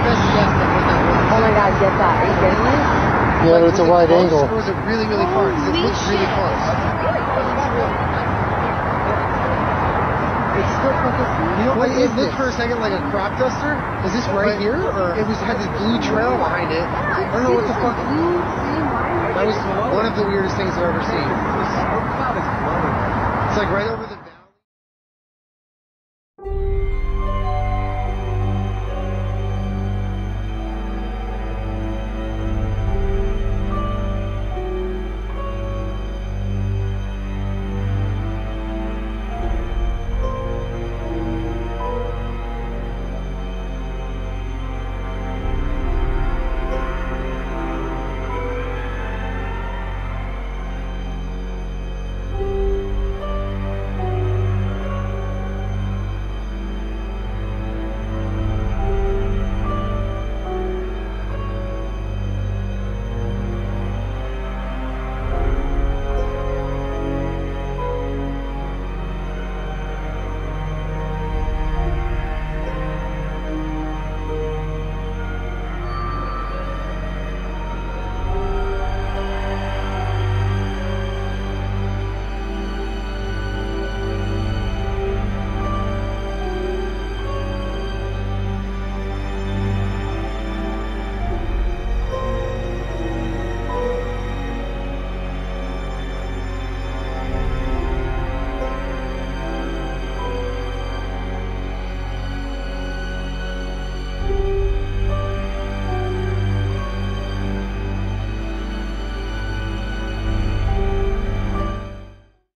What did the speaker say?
best guess at what that was. Oh my god, get that. Are you kidding me? Yeah, but it's a wide angle. Or was it really, really far? Because it looks really close. It's still fucking. You know, it looked for a second like a crop duster. Is this right here? Or it had this blue trail behind it. I don't know what the fuck. That was one of the weirdest things I've ever seen. It's like right over the...